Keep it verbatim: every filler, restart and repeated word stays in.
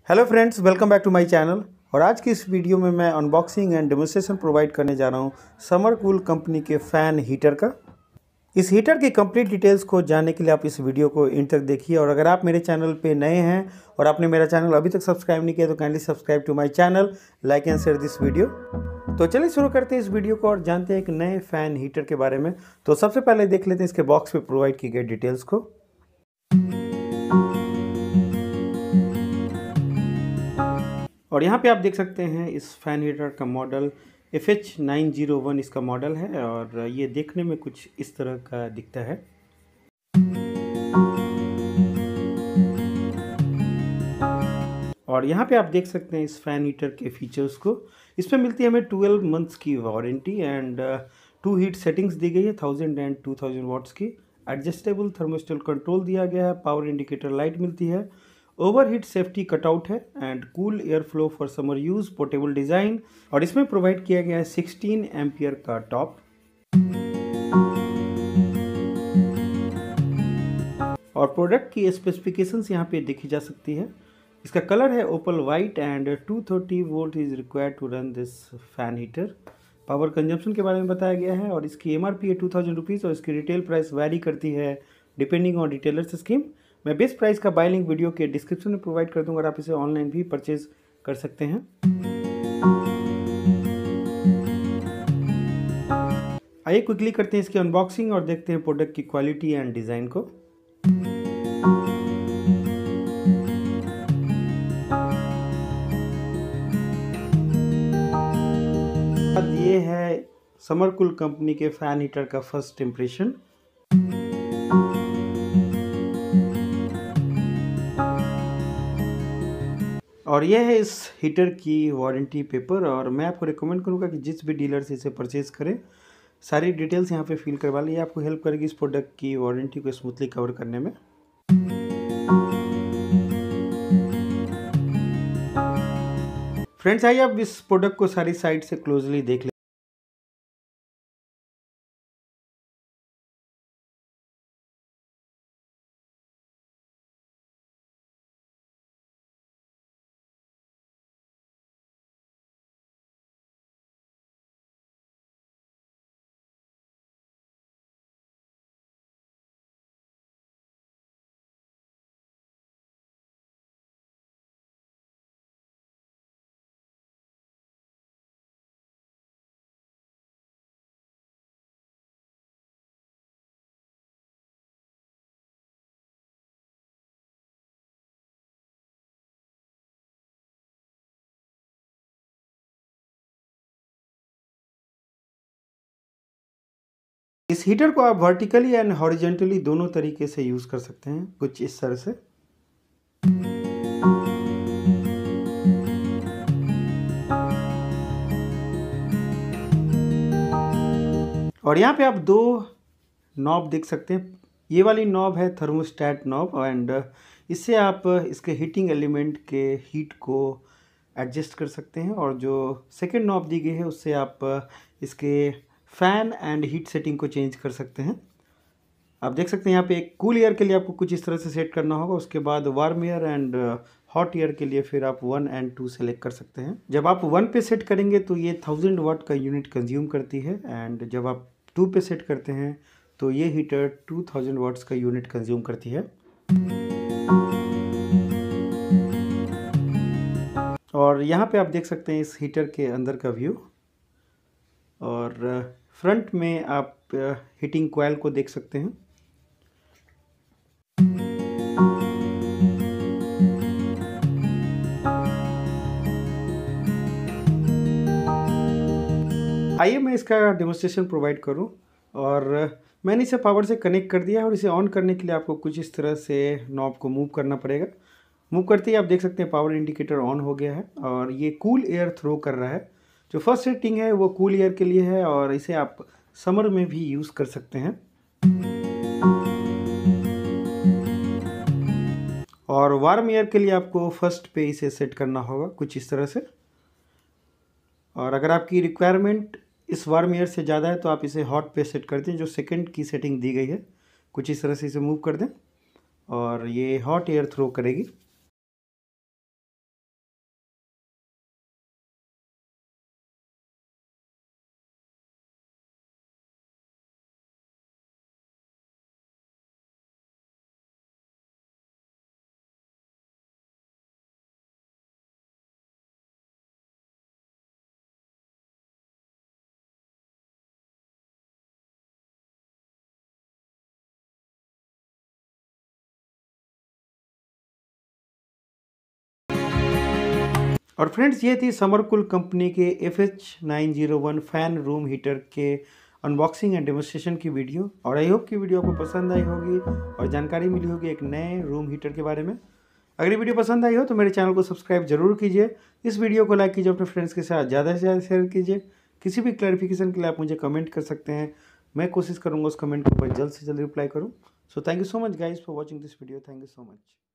Hello friends, welcome back to my channel. और आज की इस वीडियो में मैं अनबॉक्सिंग एंड डेमोन्स्ट्रेशन प्रोवाइड करने जा रहा हूं समरकूल कंपनी के फ़ैन हीटर का। इस हीटर की कंप्लीट डिटेल्स को जानने के लिए आप इस वीडियो को इन तक देखिए। और अगर आप मेरे चैनल पे नए हैं और आपने मेरा चैनल अभी तक सब्सक्राइब नहीं किया तो kindly subscribe to my channel, like and share this video. तो चलिए शुरू करते हैं इस वीडियो को और जानते हैं एक नए फ़ैन हीटर के बारे में। तो सबसे पहले देख लेते हैं इसके बॉक्स पे प्रोवाइड की गई डिटेल्स को। और यहाँ पे आप देख सकते हैं इस फ़ैन हीटर का model F H nine zero one इसका मॉडल है और ये देखने में कुछ इस तरह का दिखता है। और यहाँ पे आप देख सकते हैं इस फ़ैन हीटर के फीचर्स को। इसमें मिलती है हमें ट्वेल्व मंथ्स की warranty and two heat settings दी गई है, thousand and two thousand watts की। एडजस्टेबल थर्मोस्टेट कंट्रोल दिया गया है, पावर इंडिकेटर लाइट मिलती है, ओवरहीट सेफ्टी कटआउट है and cool air flow for summer use, portable design. और इसमें प्रोवाइड किया गया है सिक्सटीन एम्पियर का टॉप। और प्रोडक्ट की स्पेसिफिकेशंस यहाँ पे देखी जा सकती है। इसका कलर है opal white and two thirty volt is required to run this fan heater. Power consumption के बारे में बताया गया है और इसकी एम आर पी है टू थाउजेंड रुपीज़ और इसकी रिटेल प्राइस वैरी करती है डिपेंडिंग ऑन रिटेलर्स स्कीम। मैं बेस्ट प्राइस का बाय लिंक वीडियो के डिस्क्रिप्शन में प्रोवाइड कर दूंगा और आप इसे ऑनलाइन भी परचेज कर सकते हैं। आइए क्विकली करते हैं इसकी अनबॉक्सिंग और देखते हैं प्रोडक्ट की क्वालिटी एंड डिज़ाइन को। ये है समरकूल कंपनी के फ़ैन हीटर का फर्स्ट इम्प्रेशन। और यह है इस हीटर की वारंटी पेपर। और मैं आपको रिकमेंड करूंगा कि जिस भी डीलर से इसे परचेज़ करें सारी डिटेल्स यहाँ पे फिल करवा लें। ये आपको हेल्प करेगी इस प्रोडक्ट की वारंटी को स्मूथली कवर करने में। फ्रेंड्स, आइए अब इस प्रोडक्ट को सारी साइड से क्लोजली देख लें। इस हीटर को आप वर्टिकली एंड हॉरिजेंटली दोनों तरीके से यूज़ कर सकते हैं, कुछ इस तरह से। और यहाँ पे आप दो नॉब देख सकते हैं। ये वाली नॉब है थर्मोस्टेट नॉब एंड इससे आप इसके हीटिंग एलिमेंट के हीट को एडजस्ट कर सकते हैं। और जो सेकंड नॉब दी गई है उससे आप इसके फ़ैन एंड हीट सेटिंग को चेंज कर सकते हैं। आप देख सकते हैं यहाँ पे एक कूल एयर के लिए आपको कुछ इस तरह से सेट करना होगा, उसके बाद warm air and hot air के लिए फिर आप वन एंड टू सेलेक्ट कर सकते हैं। जब आप वन पे सेट करेंगे तो ये थाउजेंड वाट का यूनिट कंज्यूम करती है एंड जब आप टू पे सेट करते हैं तो ये हीटर टू थाउजेंड वाट्स का यूनिट कंज्यूम करती है। और यहाँ पे आप देख सकते हैं इस हीटर के अंदर का व्यू। और फ्रंट में आप हीटिंग कॉइल को देख सकते हैं। आइए मैं इसका डेमोन्स्ट्रेशन प्रोवाइड करूं। और मैंने इसे पावर से कनेक्ट कर दिया है और इसे ऑन करने के लिए आपको कुछ इस तरह से नॉब को मूव करना पड़ेगा। मूव करते ही आप देख सकते हैं पावर इंडिकेटर ऑन हो गया है और ये कूल एयर थ्रो कर रहा है। जो फर्स्ट सेटिंग है वो कूल एयर के लिए है और इसे आप समर में भी यूज़ कर सकते हैं। और वार्म एयर के लिए आपको फर्स्ट पे इसे सेट करना होगा कुछ इस तरह से। और अगर आपकी रिक्वायरमेंट इस वार्म एयर से ज़्यादा है तो आप इसे हॉट पे सेट कर दें, जो सेकंड की सेटिंग दी गई है। कुछ इस तरह से इसे मूव कर दें और ये हॉट एयर थ्रो करेगी। और फ्रेंड्स ये थी समरकूल कंपनी के F H nine zero one fan room heater के अनबॉक्सिंग एंड डेमोस्ट्रेशन की वीडियो। और आई होप कि वीडियो आपको पसंद आई होगी और जानकारी मिली होगी एक नए रूम हीटर के बारे में। अगर ये वीडियो पसंद आई हो तो मेरे चैनल को सब्सक्राइब जरूर कीजिए, इस वीडियो को लाइक कीजिए, अपने फ्रेंड्स के साथ ज़्यादा से ज़्यादा शेयर कीजिए। किसी भी क्लैरिफिकेशन के लिए आप मुझे कमेंट कर सकते हैं, मैं कोशिश करूँगा उस कमेंट के ऊपर जल्द से जल्द रिप्लाई करूँ। So thank you so much guys for watching this video. Thank you so much.